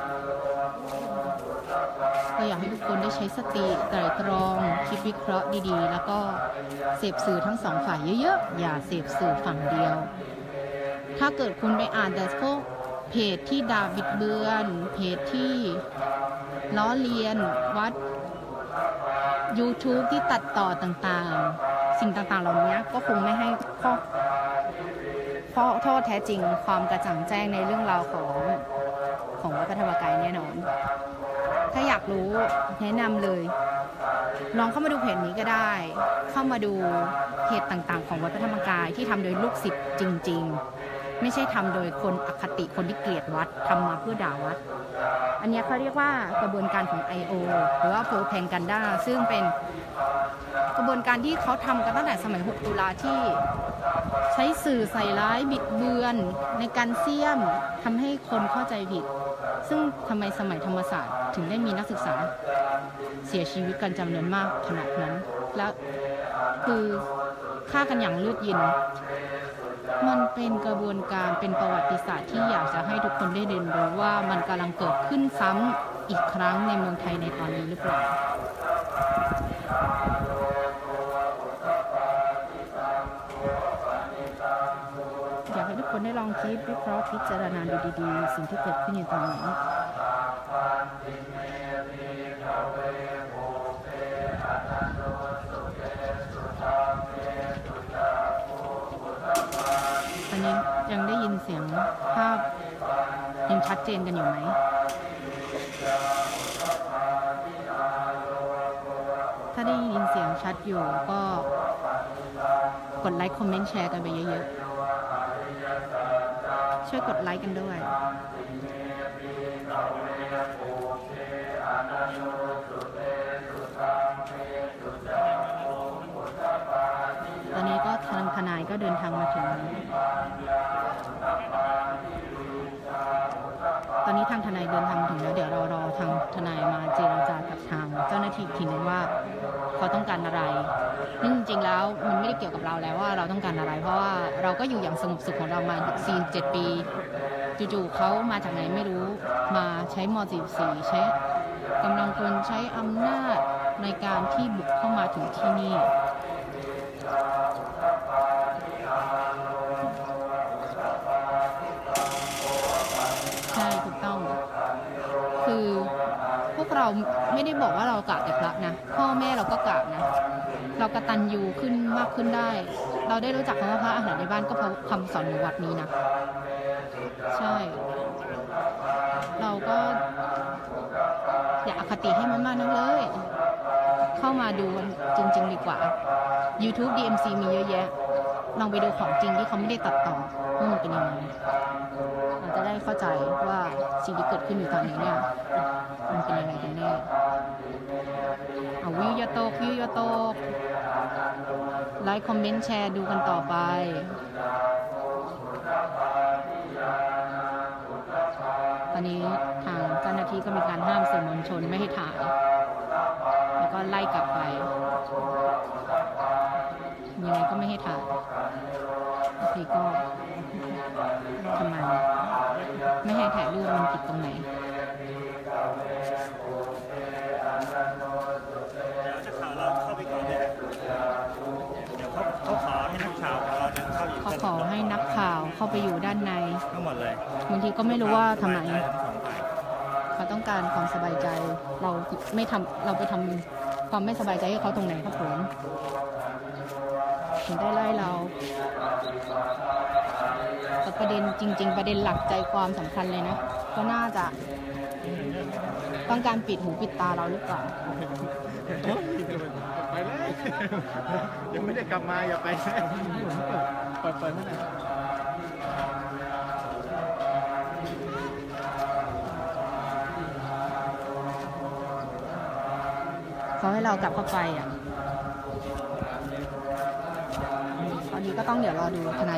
ก็อยากให้ทุกคนได้ใช้สติไตร่ตรองคิดวิเคราะห์ดีๆแล้วก็เสพสื่อทั้งสองฝ่ายเยอะๆอย่าเสพสื่อฝั่งเดียวถ้าเกิดคุณไปอ่านแต่พวกเพจที่ด่าบิดเบือนเพจที่ล้อเลียนวัด YouTube ที่ตัดต่อต่างๆสิ่งต่างๆเหล่านี้ก็คงไม่ให้ข้อข้อโทษแท้จริงความกระจ่างแจ้งในเรื่องราวของของวัดพระธรรมกายแน่นอนถ้าอยากรู้แนะนำเลยลองเข้ามาดูเพจนี้ก็ได้เข้ามาดูเพจต่างๆของวัดพระธรรมกายที่ทำโดยลูกศิษย์จริงๆไม่ใช่ทำโดยคนอคติคนที่เกลียดวัดทำมาเพื่อด่าวัดอันนี้เขาเรียกว่ากระบวนการของ ไอ โอ หรือว่าโพแพงกันด้าซึ่งเป็นกระบวนการที่เขาทำกันตั้งแต่สมัยหกตุลาที่ใช้สื่อใส่ร้ายบิดเบือนในการเสี่ยมทำให้คนเข้าใจผิดซึ่งทำไมสมัยธรรมศาสตร์ถึงได้มีนักศึกษาเสียชีวิตกันจำนวนมากขนาดนั้นและคือฆ่ากันอย่างเลือดเย็นมันเป็นกระบวนการเป็นประวัติศาสตร์ที่อยากจะให้ทุกคนได้เรียนรู้ว่ามันกำลังเกิดขึ้นซ้ำอีกครั้งในเมืองไทยในตอนนี้หรือเปล่าอยากให้ทุกคนได้ลองคิดวิเคราะห์พิจารณาดูดีๆสิ่งที่เกิดขึ้นอยู่ตอนนี้ตอนนี้ยังได้ยินเสียงภาพยังชัดเจนกันอยู่ไหมถ้าได้ยินเสียงชัดอยู่ก็กดไลค์คอมเมนต์แชร์กันไปเยอะๆช่วยกดไลค์กันด้วยตอนนี้ก็ทางทนายก็เดินทางมาถึงตอนนี้ทางทนายเดินทางมาถึงแล้วเดี๋ยวเรารอทางทนายมาเจรจากับทางเจ้าหน้าที่ทีนึงว่าเขาต้องการอะไรซึ่งจริงๆแล้วมันไม่ได้เกี่ยวกับเราแล้วว่าเราต้องการอะไรเพราะว่าเราก็อยู่อย่างสงบสุขของเรามาสี่สิบเจ็ดปีจู่ๆเขามาจากไหนไม่รู้มาใช้ม.สี่สิบสี่ใช้กำลังคนใช้อำนาจในการที่บุกเข้ามาถึงที่นี่ใช่ถูกต้องคือพวกเราไม่ได้บอกว่าเรากราบแต่พระนะพ่อแม่เราก็กราบนะเรากตัญญูขึ้นมากขึ้นได้เราได้รู้จักคำว่าพระอาหารในบ้านก็เพราะคำสอนในวัดนี้นะใช่เราก็อย่าอคติให้มันมากนักเลยเข้ามาดูจริงๆดีกว่า YouTube ดี เอ็ม ซี มีเยอะแยะลองไปดูของจริงที่เขาไม่ได้ตัดต่อว่ามันเป็นยังไงเราจะได้เข้าใจว่าสิ่งที่เกิดขึ้นอยู่ตอนนี้เนี่ยมันเป็นยังไงกันแน่เอาวิวอย่าตกวิวอย่าตกไลค์คอมเมนต์แชร์ดูกันต่อไปตอนนี้ทางเจ้าหน้าที่ก็มีการห้ามสื่อมวลชนไม่ให้ถ่ายแล้วก็ไล่กลับไปยังไงก็ไม่ให้ถ่ายบางทีก็ทำไมไม่ให้ถ่ายรูปมันผิดตรงไหนนักข่าวเราเข้าไปก่อนเลยเดี๋ยวเขาเขาขอให้นักข่าวของเราเดินเข้าอีกขอขอให้นักข่าวเข้าไปอยู่ด้านในทั้งหมดเลยบางทีก็ไม่รู้ว่าทำไมเขาต้องการความสบายใจเราไม่ทำเราไปทำความไม่สบายใจให้เขาตรงไหนครับผมถึงได้ไล่เราแต่ประเด็นจริงๆประเด็นหลักใจความสำคัญเลยนะก็น่าจะต้องการปิดหูปิดตาเราหรือเปล่าไปเลยยังไม่ได้กลับมาอย่าไปเลยเปิดเปิดเมื่อไหร่เขาให้เรากลับเข้าไปอ่ะตอนนี้ก็ต้องเดี๋ยวรอดูทนาย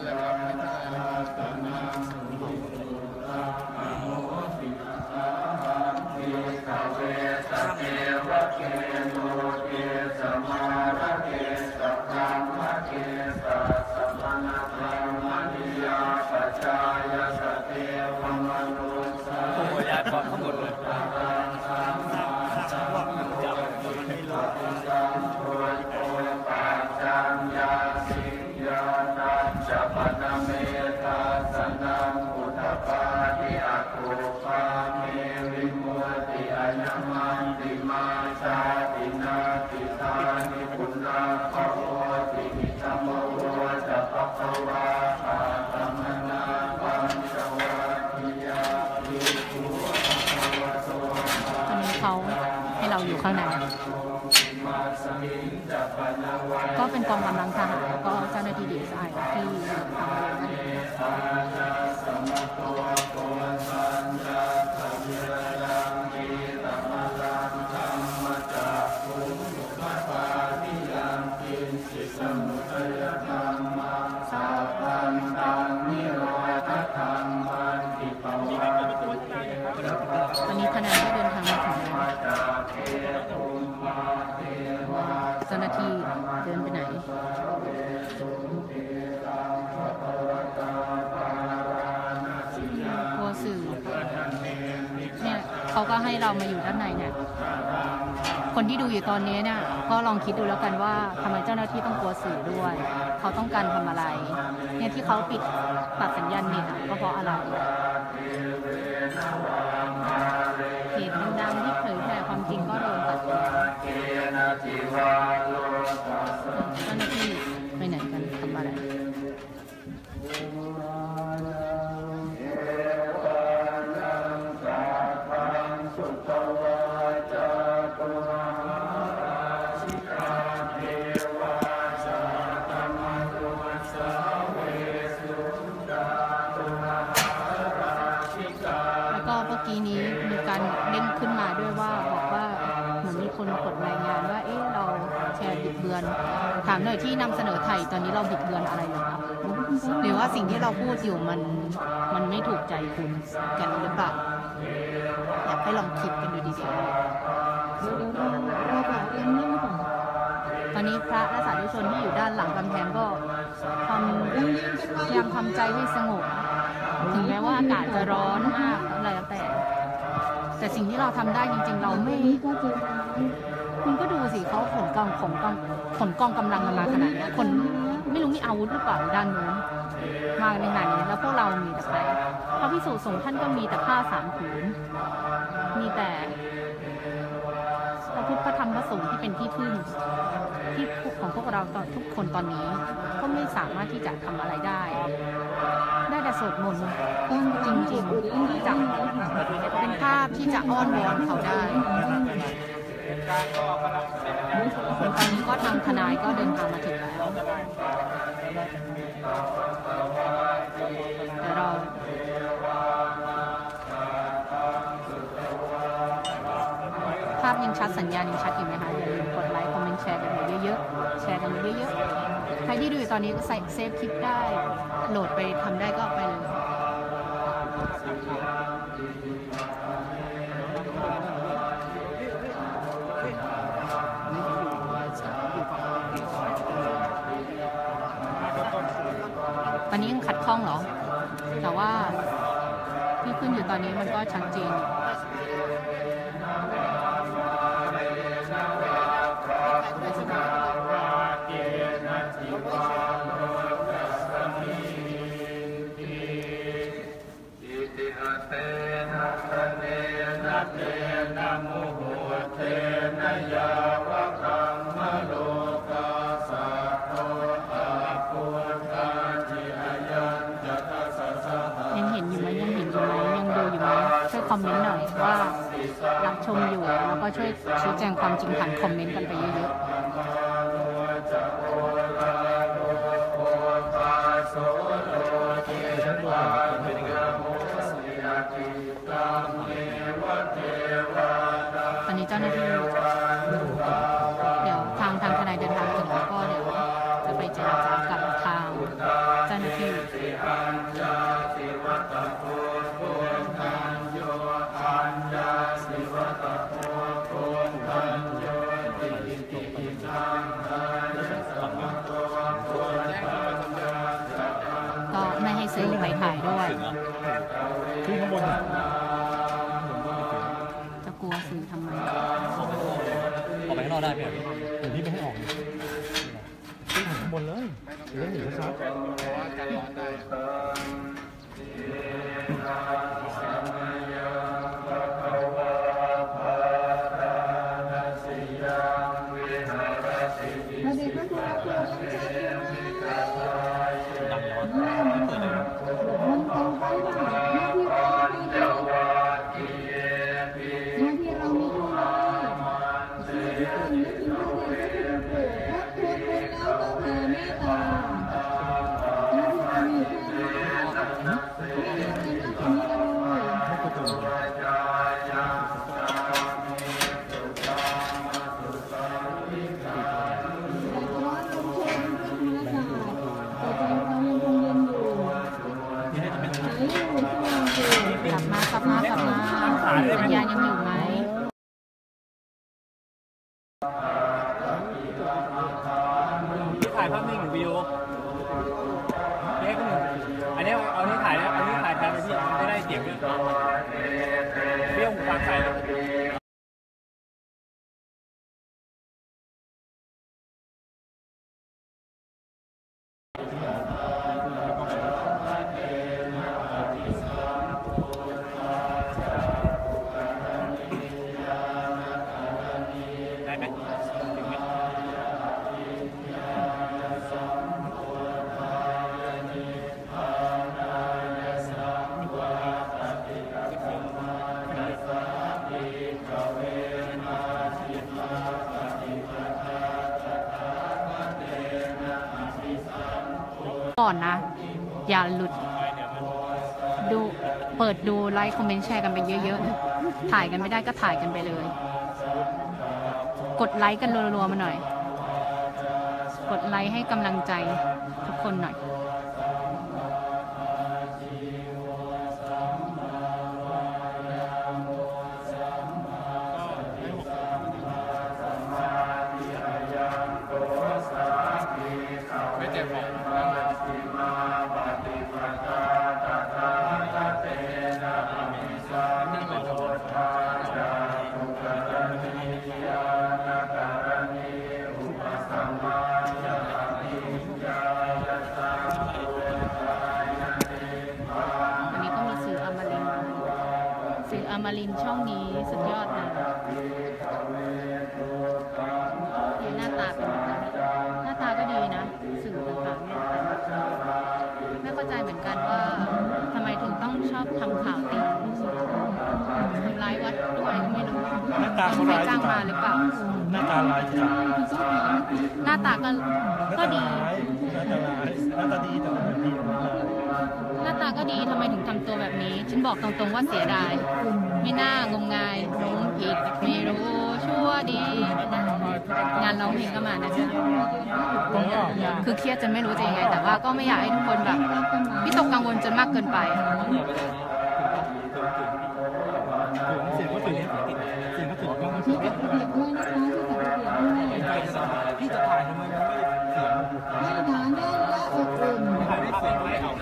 เขาให้เราอยู่ข้างในก็เป็นกองกำลังทหารแล้วก็เจ้าหน้าที่ ดี เอส ไอ ที่ตอนนี้ทนายก็เดินทางมาถึงแล้วเจ้าหน้าที่เดินไปไหนกลัวสื่อเนี่ยเขาก็ให้เรามาอยู่ด้านในเนี่ยคนที่ดูอยู่ตอนนี้เนี่ยก็ลองคิดดูแล้วกันว่าทำไมเจ้าหน้าที่ต้องกลัวสื่อด้วยเขาต้องการทำอะไรเนี่ยที่เขาปิดตัดสัญญาณเน็ตก็เพราะอะไรเพจดังๆที่เผยแพร่ความจริงก็โดนตัดไปแล้วเจ้าหน้าที่ไปไหนกันทำอะไรนี้มีการเด้งขึ้นมาด้วยว่าบอกว่าเหมือนมีคนมากดรายงานว่าเอ๊ะเราแชร์บิดเบือนถามหน่อยที่นำเสนอไทยตอนนี้เราบิดเบือนอะไรหรือเปล่าหรือว่าสิ่งที่เราพูดอยู่มันมันไม่ถูกใจคุณกันหรือเปล่าอยากให้ลองคิดกันดูดีๆตอนนี้พระและสาธุชนที่อยู่ด้านหลังกำแพงก็ทำพยายามทำใจให้สงบถึงแม้ว่าอากาศจะร้อนมากอะไรแต่แต่สิ่งที่เราทำได้จริงๆเราไม่คุณก็ดูสิเขาขนกองขนกองขนกองกำลังมาขนาดนี้คนไม่รู้มีอาวุธหรือเปล่าด้านนู้นมาในขนาดนี้แล้วพวกเรามีแต่ใครพระภิกษุสงฆ์ท่านก็มีแต่ผ้าสามผืนมีแต่พระพุทธพระธรรมพระสงฆ์ที่เป็นที่พึ่งที่ของพวกเราทุกคนตอนนี้ก็ไม่สามารถที่จะทำอะไรได้ได้แต่สวดมนต์จริงๆที่จะเป็นภาพที่จะอ้อนวอนเขาได้ตอนนี้ก็ทางทนายก็เดินทางมาถึงแล้วเดี๋ยวเราภาพยังชัดสัญญาณยังชัดอยู่ไหมคะอย่าลืมกดไลค์คอมเมนต์แชร์กันเยอะๆแชร์กันเยอะๆใครที่ดูอยู่ตอนนี้ก็ใส่เซฟคลิปได้โหลดไปทำได้ก็ไปเลยตอนนี้ยังขัดข้องเหรอแต่ว่าที่ขึ้นอยู่ตอนนี้มันก็ชัดเจนคอมเมนต์หน่อยว่ารับชมอยู่แล้วก็ช่วยชี้แจงความจริงผ่านคอมเมนต์กันไปเยอะๆตอนนี้เจ้าหน้าที่เดี๋ยวทางทางทนายเดินทางถึงแล้วก็เดี๋ยวจะไปเจรจากับทางเจ้าหน้าที่ก็ไม่ให้สื่อไปถ่ายด้วยที่ข้างบนจะกลัวสื่อทำไมออกไปข้างนอกได้พี่หรือพี่ไม่ให้ออกที่ข้างบนเลยเรื่องหนีชัดการร้อนได้กลับมากลับมากลับมาสัญญาณยังอยู่ไหมที่ถ่ายภาพนิ่งหรือวิดีโอเนี่ยก็หนึ่งอันนี้เอาที่ถ่ายแล้วเอาที่ถ่ายแทนไปที่ไม่ได้เสียงด้วยเบี้ยวหูฟังใส่ก่อนนะอย่าหลุดดูเปิดดูไลค์คอมเมนต์แชร์กันไปเยอะๆถ่ายกันไม่ได้ก็ถ่ายกันไปเลยกดไลค์กันรัวๆมาหน่อยกดไลค์ให้กำลังใจทุกคนหน่อยไม่เจ็บหรอกอมรินทร์ช่องนี้สุดยอดเลยหน้าตาเป็นแบบนี้หน้าตาก็ดีนะสื่อต่างๆเนี่ยไม่เข้าใจเหมือนกันว่าทำไมถึงต้องชอบทำข่าวตีทำร้ายวัดด้วยไม่รู้หน้าตาเขาร้ายจ้างมาหรือเปล่าหน้าตาร้ายจ้ะหน้าตาก็ก็ดีหน้าตาร้ายหน้าตาดีแต่ไม่ดีหน้าตาก็ดีทำไมถึงทำตัวแบบนี้ฉันบอกตรงๆว่าเสียดายไม่น่างมงายรู้ผิดไม่รู้ชั่วดีงานร้องเพลงก็มานะจ๊ะคือเครียดจนไม่รู้จะยังไงแต่ว่าก็ไม่อยากให้ทุกคนแบบวิตกกังวลจนมากเกินไปเสียงก็ถึงเสียงก็ถึงก็ที่จะเสียงด้วยนะคะที่จะเสียงด้วยพี่จะถ่ายทำไมมันไม่เสียงไม่หนาแน่นและอบอุ่นถ่ายได้เสียงไม่เอา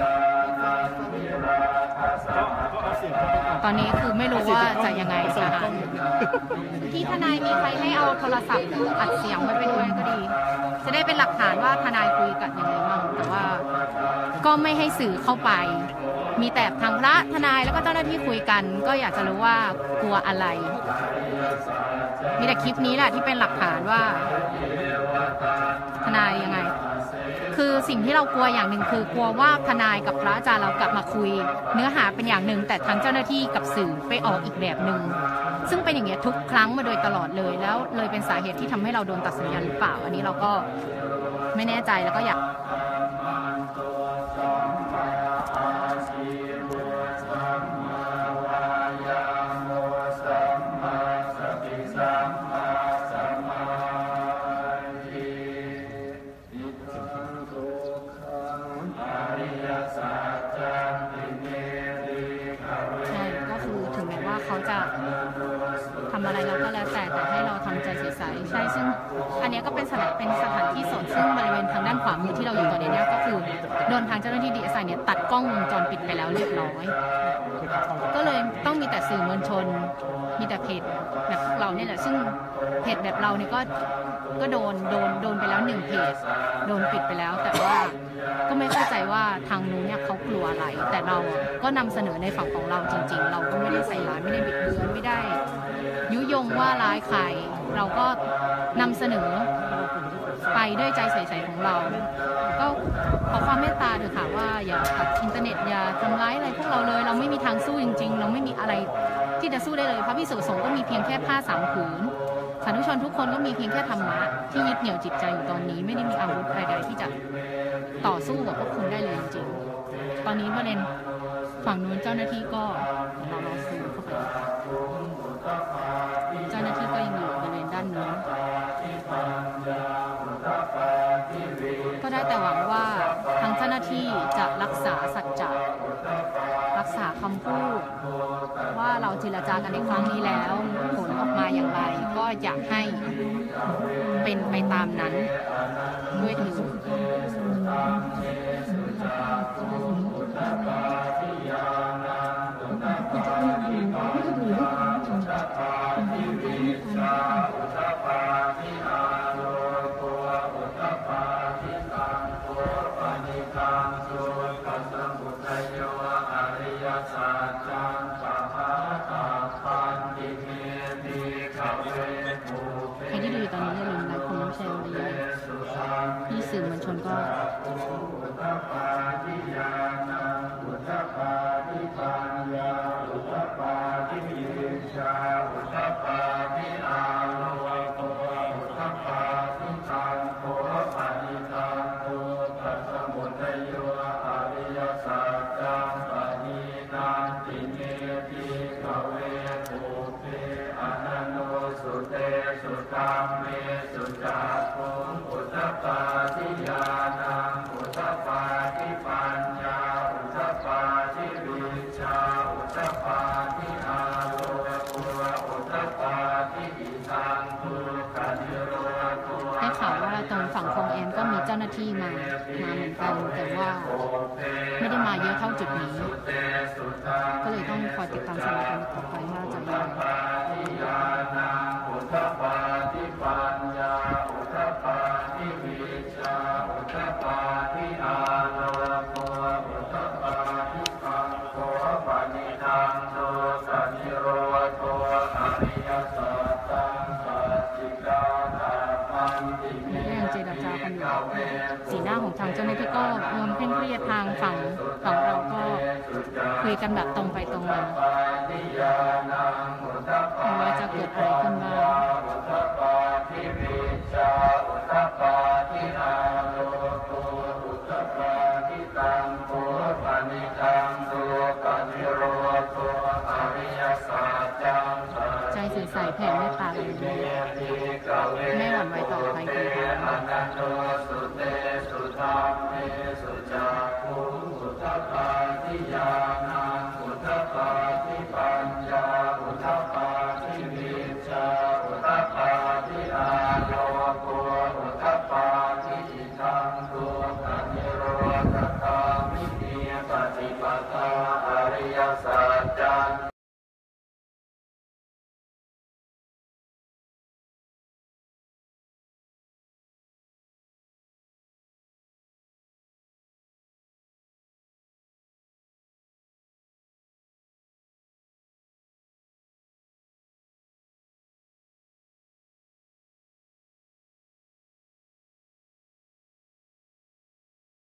ตอนนี้คือไม่รู้ว่าจะยังไงนะคะที่ทนายมีใครให้เอาโทรศัพท์อัดเสียงไว้ไปด้วยก็ดีจะได้เป็นหลักฐานว่าทนายคุยกันยังไงบ้างแต่ว่าก็ไม่ให้สื่อเข้าไปมีแต่ทางพระทนายแล้วก็เจ้าหน้าที่คุยกันก็อยากจะรู้ว่ากลัวอะไรมีแต่คลิปนี้แหละที่เป็นหลักฐานว่าทนายยังไงคคือสิ่งที่เรากลัวอย่างหนึ่งคือกลัวว่าทนายกับพระอาจารย์เรากลับมาคุยเนื้อหาเป็นอย่างหนึ่งแต่ทางเจ้าหน้าที่กับสื่อไปออกอีกแบบหนึ่งซึ่งเป็นอย่างเงี้ยทุกครั้งมาโดยตลอดเลยแล้วเลยเป็นสาเหตุที่ทำให้เราโดนตัดสัญญาณหรือเปล่าอันนี้เราก็ไม่แน่ใจแล้วก็อยากเขาจะทำอะไรเราก็แล้วแต่แต่ให้เราทำใจใสๆใช่ซึ่งอันนี้ก็เป็นสถานเป็นสถานที่สดซึ่งบริเวณทางด้านขวามือที่เราอยู่ตอนนี้เนี่ยก็คือโดนทางเจ้าหน้าที่ดีเอสไอเนี่ยตัดกล้องวงจรปิดไปแล้วเรียบร้อยก็เลยต้องมีแต่สื่อมวลชนมีแต่เพจแบบเราเนี่ยแหละซึ่งเพจแบบเราเนี่ยก็ก็โดนโดนโดนไปแล้วหนึ่งเพจโดนปิดไปแล้วแต่ว่าก็ไม่เข้าใจว่าทางนู้นเนี่ยเขากลัวอะไรแต่เราก็นำเสนอในฝั่งของเราจริงๆเราก็ไม่ได้ใส่ร้ายไม่ได้บิดเบือนไม่ได้ยุยงว่าร้ายใครเราก็นำเสนอไปด้วยใจใสๆของเราก็ขอความเมตตาเถอะค่ะว่าอย่าตัดอินเทอร์เน็ตอย่าทำร้ายอะไรพวกเราเลยเราไม่มีทางสู้จริงๆเราไม่มีอะไรที่จะสู้ได้เลยพระภิกษุสงฆ์ก็มีเพียงแค่ผ้าสามผืนสาธุชนทุกคนก็มีเพียงแค่ธรรมะที่ยึดเหนี่ยวจิตใจอยู่ตอนนี้ไม่ได้มีอาวุธใดๆที่จะต่อสู้กับพวกคุณได้เลยจริงๆตอนนี้ประเด็นฝั่งนู้นเจ้าหน้าที่ก็เรารอซื้อเข้าไปเจ้าหน้าที่ก็ยังอยู่บริเวณด้านนู้นก็ได้แต่หวังว่าทางเจ้าหน้าที่จะรักษาสัจจะรักษาคำพูดว่าเราเจรจากันในครั้งนี้แล้วผลออกมาอย่างไรก็อยากให้เป็นไปตามนั้นด้วยเถิดใครที่ดูอยู่ตอนนี้อย่าลืมไลค์คอมเมนต์แชร์กันเยอะๆที่สื่อมวลชนก็ได้ข่าวว่าตรงฝั่งคลองแอนก็มีเจ้าหน้าที่มามาเหมือนกันแต่ว่าไม่ได้มาเยอะเท่าจุดนี้ก็เลยต้องคอยติดตามสถานการณ์ต่อไปว่าจะยังไงเจรจากันอยู่สีหน้าของทางเจ้าหน้าที่ก็รวมเคร่งเครียดทางฝั่งของเราก็คุยกันแบบตรงไปตรงมาว่าจะเกิดอะไรขึ้นบ้างใจใสๆแผ่เมตตากันเลยไม่หวั่นไหวต่อใครคนเดียว